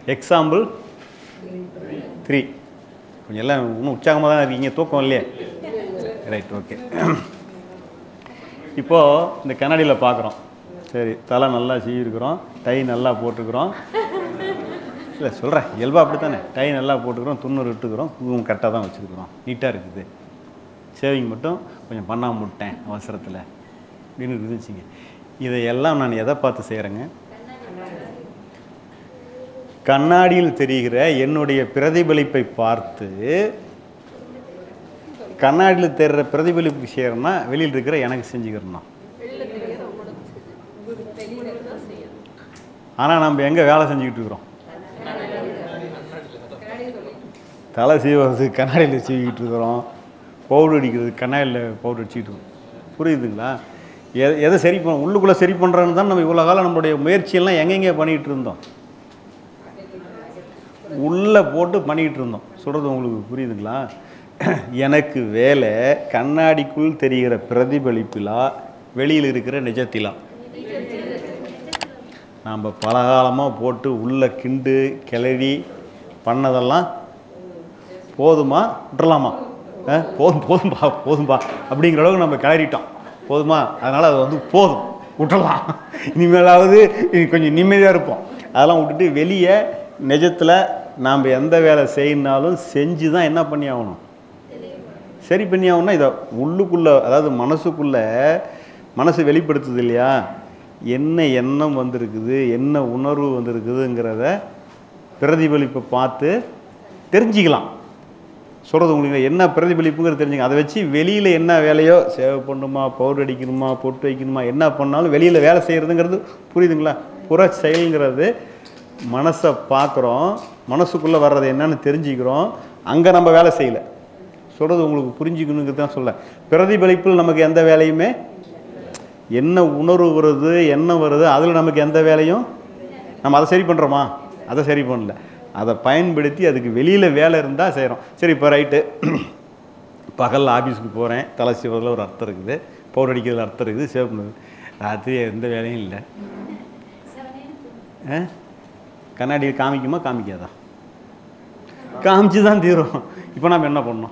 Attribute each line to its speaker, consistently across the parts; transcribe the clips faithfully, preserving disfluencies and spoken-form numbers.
Speaker 1: Example three. கொஞ்சம் எல்லாம் இன்னும் உற்சாகமாக தான் இருக்கீங்க, தூக்கம் இல்லையே? Right, okay. இப்போது இந்த கண்ணாடியில் பார்க்குறோம். சரி, தலை நல்லா சீவிருக்கிறோம், டை நல்லா போட்டுக்கிறோம். இல்லை சொல்கிறேன், இயல்பா அப்படி தானே. டை நல்லா போட்டுக்கிறோம், துண்ணூறு விட்டுக்கிறோம், பூவும் கரெக்டாக தான் வச்சுருக்குறோம், நீட்டாக இருக்குது. சேவிங் மட்டும் கொஞ்சம் பண்ணாமல் விட்டேன் அவசரத்தில் அப்படின்னு இருந்துச்சுங்க. இதையெல்லாம் நான் எதை பார்த்து செய்கிறேங்க? கண்ணாடியில் தெரிகிற என்னுடைய பிரதிபலிப்பை பார்த்து. கண்ணாடியில் தெரிகிற பிரதிபலிப்பு செய்கிறேன்னா வெளியில் இருக்கிற எனக்கு செஞ்சுக்கிறோம்னா. ஆனால் நம்ம எங்கே வேலை செஞ்சுக்கிட்டு இருக்கிறோம்? தலை சீவுறது கண்ணாடியில் சீவிக்கிட்டு இருக்கிறோம், பவுடர் அடிக்கிறது கண்ணாடியில் பவுடர் அடிச்சுக்கிட்டு இருக்கோம். புரியுதுங்களா? எ எதை சரி பண்ண உள்ளுக்குள்ளே சரி பண்ணுறோன்னு தான் நம்ம இவ்வளோ காலம் நம்மளுடைய முயற்சியெல்லாம் எங்கெங்கே பண்ணிக்கிட்டு இருந்தோம், உள்ளே போட்டு பண்ணிக்கிட்டு இருந்தோம். சொல்கிறது உங்களுக்கு புரியுதுங்களா? எனக்கு வேலை கண்ணாடிக்குள் தெரிகிற பிரதிபலிப்பிலா வெளியில் இருக்கிற நிஜத்திலா? நாம் பலகாலமாக போட்டு உள்ள கிண்டு கிளறி பண்ணதெல்லாம் போதுமா விட்டுறலாமா? போதும் போதும்பா போதும்பா அப்படிங்கிற அளவுக்கு நம்ம கிளறிட்டோம். போதுமா? அதனால் அது வந்து போதும் விட்டுறலாம், இனிமேலாவது கொஞ்சம் நிம்மதியாக இருப்போம். அதெல்லாம் விட்டுட்டு வெளியே நிஜத்தில் நாம் எந்த வேலை செய்யினாலும் செஞ்சு தான் என்ன பண்ணி ஆகணும், சரி பண்ணி ஆகணும்னா இதை உள்ளுக்குள்ளே, அதாவது மனசுக்குள்ளே, மனசு வெளிப்படுத்துது இல்லையா, என்ன எண்ணம் வந்திருக்குது, என்ன உணர்வு வந்திருக்குதுங்கிறத பிரதிபலிப்பை பார்த்து தெரிஞ்சிக்கலாம். சொல்கிறது உங்களுக்கு என்ன பிரதிபலிப்புங்கிறது தெரிஞ்சுங்க. அதை வச்சு வெளியில் என்ன வேலையோ, சேவ் பண்ணணுமா, பவுடர் அடிக்கணுமா, பொட்டு வைக்கணுமா, என்ன பண்ணாலும் வெளியில் வேலை செய்கிறதுங்கிறது புரியுதுங்களா? புற செயல்ங்கிறது மனசை பார்க்குறோம், மனசுக்குள்ளே வர்றது என்னன்னு தெரிஞ்சுக்கிறோம், அங்கே நம்ம வேலை செய்யலை. சொல்கிறது உங்களுக்கு புரிஞ்சுக்கணுங்கிறது தான் சொல்ல. பிரதிபலிப்பில் நமக்கு எந்த வேலையுமே, என்ன உணர்வு வருது என்ன வருது அதில் நமக்கு எந்த வேலையும் நம்ம அதை சரி பண்ணுறோமா? அதை சரி பண்ணல. அதை பயன்படுத்தி அதுக்கு வெளியில் வேலை இருந்தால் செய்கிறோம். சரி, இப்போ ரைட்டு, பகலில் ஆஃபீஸுக்கு போகிறேன், தலை சீவதில் ஒரு அர்த்தம் இருக்குது, பவுடர் அடிக்கிறதுல அர்த்தம் இருக்குது, சேவ் பண்ணுது. ராத்திரி எந்த வேலையும் இல்லை. கண்ணாடியில் காமிக்குமா காமிக்காதா? காமிச்சு தான் தீரும். இப்போ நம்ம என்ன பண்ணோம்?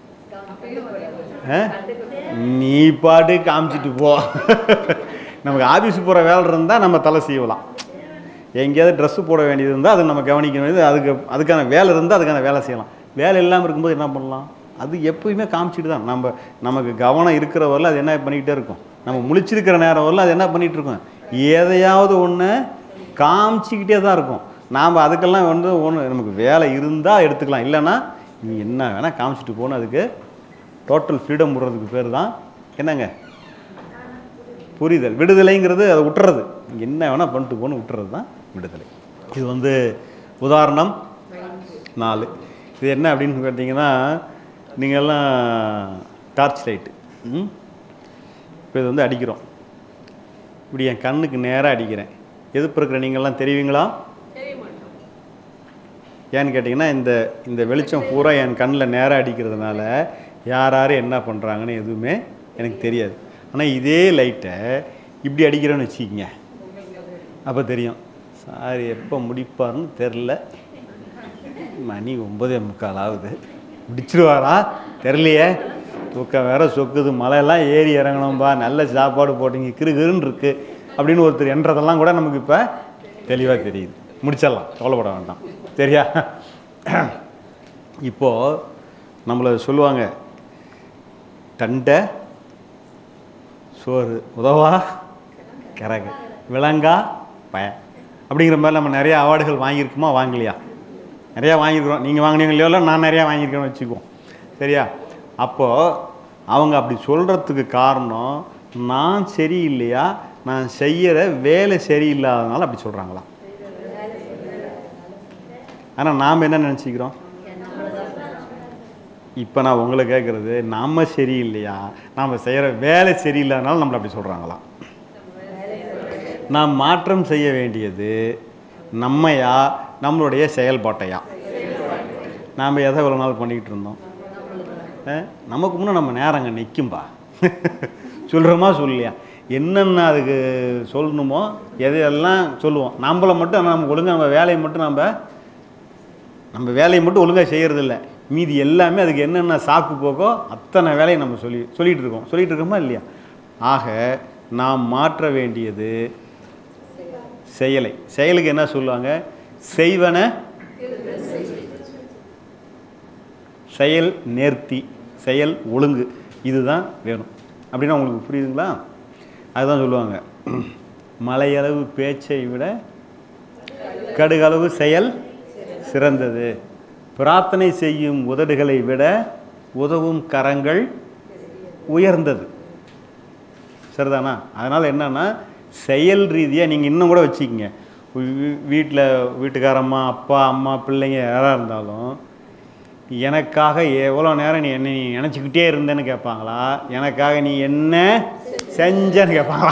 Speaker 1: நீ பாட்டு காமிச்சிட்டு போ. நமக்கு ஆஃபீஸுக்கு போகிற வேலை இருந்தால் நம்ம தலை சீவலாம், எங்கேயாவது ட்ரெஸ்ஸு போட வேண்டியது இருந்தால் அதை நம்ம கவனிக்க வேண்டியது, அதுக்கு அதுக்கான வேலை இருந்தால் அதுக்கான வேலை செய்யலாம். வேலை இல்லாமல் இருக்கும்போது என்ன பண்ணலாம்? அது எப்போயுமே காமிச்சிட்டு தான். நம்ம நமக்கு கவனம் இருக்கிற வரல அது என்ன பண்ணிக்கிட்டே இருக்கும், நம்ம முழிச்சிருக்கிற நேரம் வரல அது என்ன பண்ணிகிட்டு இருக்கோம், எதையாவது ஒன்று காமிச்சிக்கிட்டே தான் இருக்கும். நாம் அதுக்கெல்லாம் வந்து ஒன்று நமக்கு வேலை இருந்தால் எடுத்துக்கலாம், இல்லைன்னா நீ என்ன வேணால் காமிச்சிட்டு போகணும். அதுக்கு டோட்டல் ஃப்ரீடம் விடுறதுக்கு பேர் தான் என்னங்க? புரிதல். விடுதலைங்கிறது அதை விட்டுறது, என்ன வேணால் பண்ணிட்டு போகணும் விட்டுறது தான் விடுதலை. இது வந்து உதாரணம் நாலு. இது என்ன அப்படின்னு கேட்டிங்கன்னா, நீங்கள்லாம் டார்ச் லைட்டு, இப்போ இது வந்து அடிக்கிறோம், இப்படி என் கண்ணுக்கு நேராக அடிக்கிறேன். எதிர்ப்பு இருக்கிற நீங்கள்லாம் தெரியுங்களா? ஏன்னு கேட்டிங்கன்னா, இந்த இந்த வெளிச்சம் பூரா என் கண்ணில் நேராக அடிக்கிறதுனால யார் யார் என்ன பண்ணுறாங்கன்னு எதுவுமே எனக்கு தெரியாது. ஆனால் இதே லைட்டை இப்படி அடிக்கிறேன்னு வச்சுக்கிங்க, அப்போ தெரியும். சார் எப்போ முடிப்பார்னு தெரில, மணி ஒம்பதே முக்கால் ஆகுது, முடிச்சிடுவாரா தெரிலையே, தூக்கம் வேற சொக்குது, மழையெல்லாம் ஏறி இறங்கணும்பா, நல்ல சாப்பாடு போட்டிங்க, கிருகிருன்னு இருக்குது அப்படின்னு ஒருத்தர் என்றதெல்லாம் கூட நமக்கு இப்போ தெளிவாக தெரியுது. முடிச்சிடலாம், கவலைப்பட வேண்டாம், சரியா? இப்போது நம்மளை சொல்லுவாங்க, தண்டை சோறு உதவா கரகு விலங்கா பய அப்படிங்கிற மாதிரி நம்ம நிறையா அவார்டுகள் வாங்கியிருக்குமா வாங்கலையா? நிறையா வாங்கியிருக்கிறோம். நீங்கள் வாங்கினீங்க இல்லையோ, நான் நிறையா வாங்கியிருக்கேன்னு வச்சுக்குவோம், சரியா? அப்போது அவங்க அப்படி சொல்கிறதுக்கு காரணம் நான் சரியில்லையா, நான் செய்கிற வேலை சரியில்லாதனால அப்படி சொல்கிறாங்களா? ஆனால் நாம் என்ன நினச்சிக்கிறோம்? இப்போ நான் உங்களை கேட்குறது, நம்ம சரியில்லையா, நாம் செய்கிற வேலை சரியில்லாதனால நம்மளை அப்படி சொல்கிறாங்களா? நாம் மாற்றம் செய்ய வேண்டியது நம்மையா, நம்மளுடைய செயல்பாட்டையா? நாம் எதை இவ்வளோ நாள் பண்ணிக்கிட்டு இருந்தோம்? நமக்கு முன்னே நம்ம நேரம் அங்கே நிற்கும்பா, சொல்கிறோமா சொல்லலையா? என்னென்ன அதுக்கு சொல்லணுமோ எதையெல்லாம் சொல்லுவோம். நம்மளை மட்டும் நம்ம ஒழுங்காக நம்ம வேலையை மட்டும் நம்ம நம்ம வேலையை மட்டும் ஒழுங்காக செய்கிறதில்ல, மீதி எல்லாமே அதுக்கு என்னென்ன சாக்கு போக்கோ அத்தனை வேலையை நம்ம சொல்லி சொல்லிகிட்டு இருக்கோம் சொல்லிகிட்டு இருக்கோமா இல்லையா? ஆக நாம் மாற்ற வேண்டியது செயலை. செயலுக்கு என்ன சொல்லுவாங்க? செய்வன செயல் நேர்த்தி, செயல் ஒழுங்கு, இதுதான் வேணும். அப்படின்னா உங்களுக்கு புரியுதுங்களா? அதுதான் சொல்லுவாங்க, மலையளவு பேச்சை விட கடுகளவு செயல் சிறந்தது, பிரார்த்தனை செய்யும் உதடுகளை விட உதவும் கரங்கள் உயர்ந்தது. சரிதானா? அதனால் என்னன்னா, செயல் ரீதியாக நீங்கள் இன்னும் கூட வச்சுக்கிங்க, வீட்டில் வீட்டுக்காரம்மா அப்பா அம்மா பிள்ளைங்க யாராக இருந்தாலும் எனக்காக எவ்வளோ நேரம் நீ என்ன நீ நினச்சிக்கிட்டே இருந்தேன்னு கேட்பாங்களா, எனக்காக நீ என்ன செஞ்சேன்னு கேட்பாங்களா?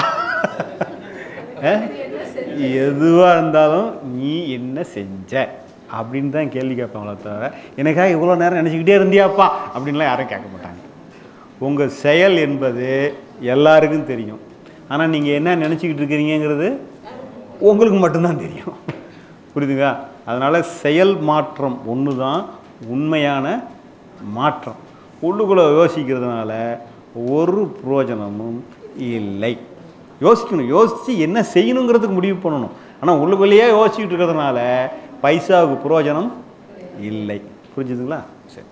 Speaker 1: எதுவாக இருந்தாலும் நீ என்ன செஞ்ச அப்படின்னு தான் கேள்வி கேட்பாங்களே தவிர எனக்காக இவ்வளோ நேரம் நினச்சிக்கிட்டே இருந்தியாப்பா அப்படின்லாம் யாரும் கேட்க மாட்டாங்க. உங்கள் செயல் என்பது எல்லாருக்கும் தெரியும், ஆனால் நீங்கள் என்ன நினச்சிக்கிட்டு இருக்கிறீங்கிறது உங்களுக்கு மட்டும்தான் தெரியும். புரியுதுங்க? அதனால் செயல் மாற்றம் ஒன்று தான் உண்மையான மாற்றம். உள்ளுக்குள்ளே யோசிக்கிறதுனால ஒரு பிரயோஜனமும் இல்லை. யோசிக்கணும், யோசித்து என்ன செய்யணுங்கிறதுக்கு முடிவு பண்ணணும். ஆனால் உள்ளுக்குள்ளேயே யோசிச்சுக்கிட்டு இருக்கிறதுனால பைசாவுக்கு பிரயோஜனம் இல்லை. புரிஞ்சுதுங்களா? சரி,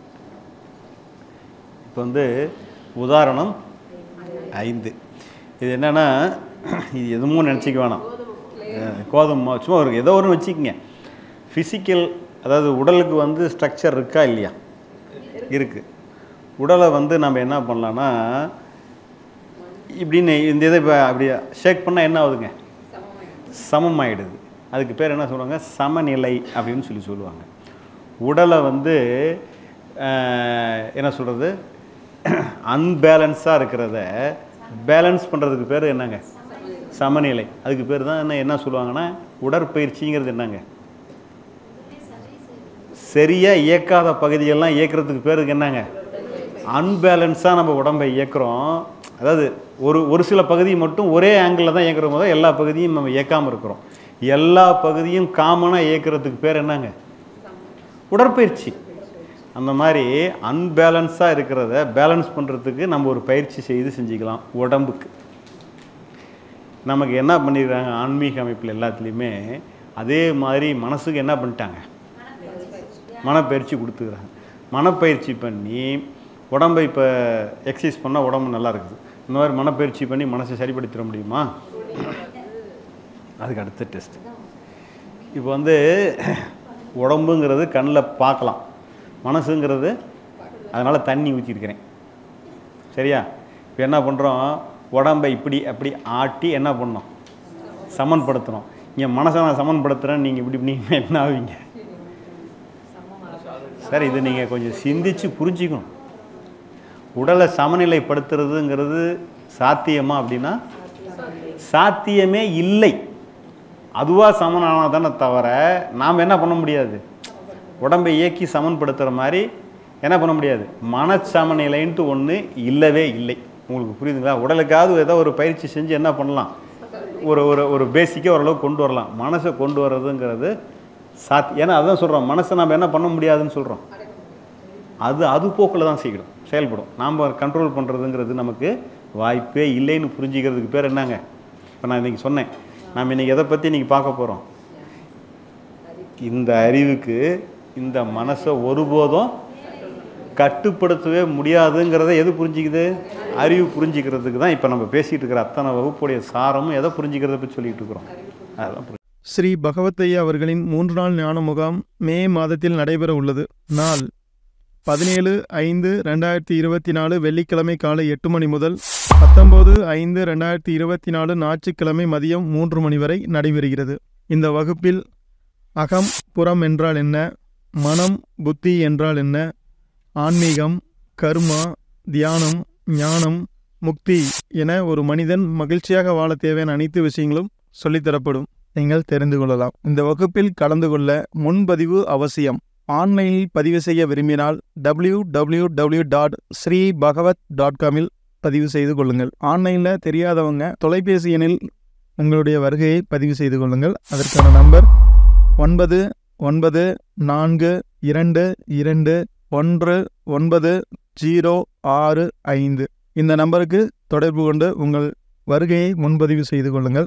Speaker 1: இப்போ வந்து உதாரணம் ஐந்து. இது என்னென்னா, இது எதுவும் நினச்சிக்க வேணாம், கோதுமை சும்மா ஒரு ஏதோ ஒன்று வச்சுக்கோங்க. ஃபிசிக்கல், அதாவது உடலுக்கு வந்து ஸ்ட்ரக்சர் இருக்கா இல்லையா? இருக்குது. உடலை வந்து நம்ம என்ன பண்ணலான்னா, இப்படின்னு இந்த இதை இப்போ அப்படி ஷேக் பண்ணால் என்ன ஆகுதுங்க? சமமாயிடுது. அதுக்கு பேர் என்ன சொல்லுவாங்க? சமநிலை அப்படின்னு சொல்லி சொல்லுவாங்க. உடலை வந்து என்ன சொல்கிறது, அன்பேலன்ஸாக இருக்கிறத பேலன்ஸ் பண்ணுறதுக்கு பேர் என்னங்க? சமநிலை. அதுக்கு பேர் தான் என்ன என்ன சொல்லுவாங்கன்னா, உடற்பயிற்சிங்கிறது என்னங்க? சரியாக இயக்காத பகுதியெல்லாம் இயக்கிறதுக்கு பேருக்கு என்னங்க? அன்பேலன்ஸாக நம்ம உடம்பை இயக்கிறோம். அதாவது ஒரு ஒரு சில பகுதி மட்டும் ஒரே ஆங்கிளில் தான் இயக்கிற போது எல்லா பகுதியும் நம்ம இயக்காமல் இருக்கிறோம். எல்லா பகுதியும் காமனாக இயக்கிறதுக்கு பேர் என்னங்க? உடற்பயிற்சி. அந்த மாதிரி அன்பேலன்ஸாக இருக்கிறத பேலன்ஸ் பண்ணுறதுக்கு நம்ம ஒரு பயிற்சி செய்து செஞ்சுக்கலாம். உடம்புக்கு நமக்கு என்ன பண்ணிடுறாங்க ஆன்மீக அமைப்பில் எல்லாத்துலேயுமே அதே மாதிரி மனசுக்கு என்ன பண்ணிட்டாங்க? மனப்பயிற்சி கொடுத்துக்கிறாங்க. மனப்பயிற்சி பண்ணி உடம்பை இப்போ எக்ஸசைஸ் பண்ணால் உடம்பு நல்லா இருக்குது. இந்த மாதிரி மனப்பயிற்சி பண்ணி மனசை சரிப்படுத்திட முடியுமா? அதுக்கு அடுத்த டெஸ்ட். இப்போ வந்து உடம்புங்கிறது கண்ணில் பார்க்கலாம், மனசுங்கிறது அதனால் தண்ணி ஊற்றிருக்கிறேன். சரியா? இப்போ என்ன பண்ணுறோம், உடம்பை இப்படி அப்படி ஆட்டி என்ன பண்ணோம்? சமன்படுத்துகிறோம். இங்கே மனசை நான் சமன்படுத்துகிறேன்னு நீங்கள் இப்படி நீங்கள் என்ன ஆவீங்க? சார், இது நீங்கள் கொஞ்சம் சிந்திச்சு புரிஞ்சுக்கணும். உடலை சமநிலைப்படுத்துறதுங்கிறது சாத்தியமா அப்படின்னா சாத்தியமே இல்லை. அதுவாக சமனானால் தானே தவிர நாம் என்ன பண்ண முடியாது, உடம்பை இயக்கி சமன்படுத்துகிற மாதிரி என்ன பண்ண முடியாது. மன சமநிலைன்ட்டு ஒன்று இல்லவே இல்லை. உங்களுக்கு புரியுதுங்களா? உடலுக்காவது ஏதோ ஒரு பயிற்சி செஞ்சு என்ன பண்ணலாம், ஒரு ஒரு ஒரு பேசிக்காக ஓரளவுக்கு கொண்டு வரலாம். மனசை கொண்டு வர்றதுங்கிறது சாத்தி ஏன்னா அதுதான் சொல்கிறோம், மனசை நம்ம என்ன பண்ண முடியாதுன்னு சொல்கிறோம். அது அது போக்கில் தான் செய்யணும், செயல்படும். நாம் கண்ட்ரோல் பண்ணுறதுங்கிறது நமக்கு வாய்ப்பே இல்லைன்னு புரிஞ்சுக்கிறதுக்கு பேர் என்னங்க? இப்போ நான் இன்றைக்கி சொன்னேன், நாம் இன்றைக்கி எதை பற்றி இன்றைக்கி பார்க்க போகிறோம். இந்த அறிவுக்கு இந்த மனசை ஒருபோதும் கட்டுப்படுத்தவே முடியாதுங்கிறத எது புரிஞ்சிக்குது? அறிவு புரிஞ்சிக்கிறதுக்கு தான் இப்போ நம்ம பேசிகிட்டு இருக்கிற அத்தனை வகுப்புடைய சாரமும் எதை புரிஞ்சிக்கிறத பற்றி சொல்லிகிட்டு இருக்கிறோம். அதுதான்
Speaker 2: ஸ்ரீ பகவத்தையா அவர்களின் மூன்று நாள் ஞான முகாம் மே மாதத்தில் நடைபெற உள்ளது. நாள் பதினேழு ஐந்து ரெண்டாயிரத்தி இருபத்தி நாலு வெள்ளிக்கிழமை காலை எட்டு மணி முதல் பத்தொம்போது ஐந்து ரெண்டாயிரத்தி இருபத்தி நாலு ஞாயிற்றுக்கிழமை மதியம் மூன்று மணி வரை நடைபெறுகிறது. இந்த வகுப்பில் அகம் புறம் என்றால் என்ன, மனம் புத்தி என்றால் என்ன, ஆன்மீகம், கர்மா, தியானம், ஞானம், முக்தி என ஒரு மனிதன் மகிழ்ச்சியாக வாழ தேவையான அனைத்து விஷயங்களும் சொல்லித்தரப்படும். நீங்கள் தெரிந்து கொள்ளலாம். இந்த வகுப்பில் கலந்து கொள்ள முன்பதிவு அவசியம். ஆன்லைனில் பதிவு செய்ய விரும்பினால் W W W dot Sri Bhagavat dot காமில் பதிவு செய்து கொள்ளுங்கள். ஆன்லைனில் தெரியாதவங்க தொலைபேசி எண்ணில் உங்களுடைய வருகையை பதிவு செய்து கொள்ளுங்கள். அதற்கான நம்பர் ஒன்பது ஒன்பது நான்கு இரண்டு இரண்டு ஒன்று ஒன்பது ஜீரோ ஆறு ஐந்து. இந்த நம்பருக்கு தொடர்பு கொண்டு உங்கள் வருகையை முன்பதிவு செய்து கொள்ளுங்கள்.